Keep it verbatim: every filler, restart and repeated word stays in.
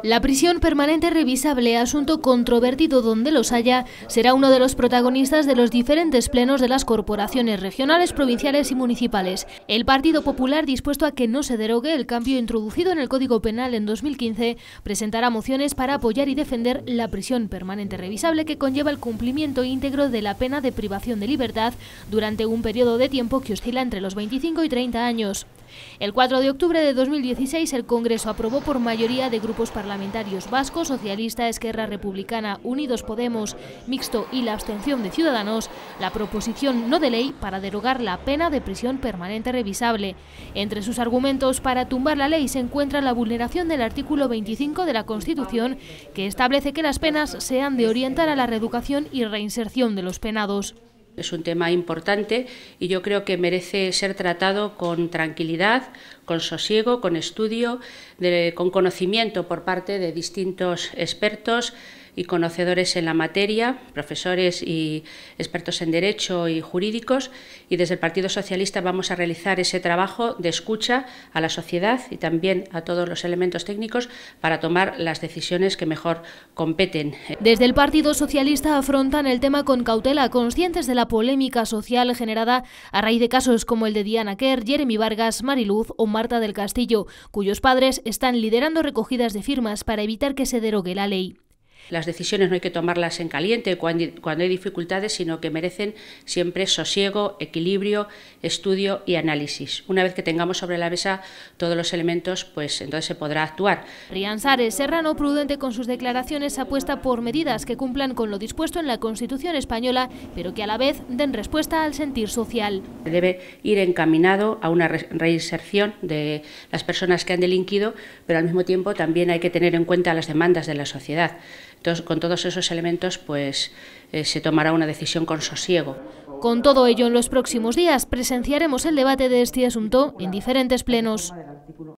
La prisión permanente revisable, asunto controvertido donde los haya, será uno de los protagonistas de los diferentes plenos de las corporaciones regionales, provinciales y municipales. El Partido Popular, dispuesto a que no se derogue el cambio introducido en el Código Penal en dos mil quince, presentará mociones para apoyar y defender la prisión permanente revisable, que conlleva el cumplimiento íntegro de la pena de privación de libertad durante un periodo de tiempo que oscila entre los veinticinco y treinta años. El cuatro de octubre de dos mil dieciséis el Congreso aprobó por mayoría de grupos parlamentarios vascos, Socialista, Esquerra Republicana, Unidos Podemos, Mixto y la abstención de Ciudadanos la proposición no de ley para derogar la pena de prisión permanente revisable. Entre sus argumentos para tumbar la ley se encuentra la vulneración del artículo veinticinco de la Constitución, que establece que las penas sean de orientar a la reeducación y reinserción de los penados. Es un tema importante y yo creo que merece ser tratado con tranquilidad, con sosiego, con estudio, de, con conocimiento por parte de distintos expertos y conocedores en la materia, profesores y expertos en derecho y jurídicos, y desde el Partido Socialista vamos a realizar ese trabajo de escucha a la sociedad y también a todos los elementos técnicos para tomar las decisiones que mejor competen. Desde el Partido Socialista afrontan el tema con cautela, conscientes de la polémica social generada a raíz de casos como el de Diana Quer, Jeremy Vargas, Mariluz o Marta del Castillo, cuyos padres están liderando recogidas de firmas para evitar que se derogue la ley. Las decisiones no hay que tomarlas en caliente cuando, cuando hay dificultades, sino que merecen siempre sosiego, equilibrio, estudio y análisis. Una vez que tengamos sobre la mesa todos los elementos, pues entonces se podrá actuar. Rian Sares, serrano prudente con sus declaraciones, apuesta por medidas que cumplan con lo dispuesto en la Constitución española, pero que a la vez den respuesta al sentir social. Debe ir encaminado a una reinserción de las personas que han delinquido, pero al mismo tiempo también hay que tener en cuenta las demandas de la sociedad. Entonces, con todos esos elementos, pues eh, se tomará una decisión con sosiego. Con todo ello, en los próximos días presenciaremos el debate de este asunto en diferentes plenos.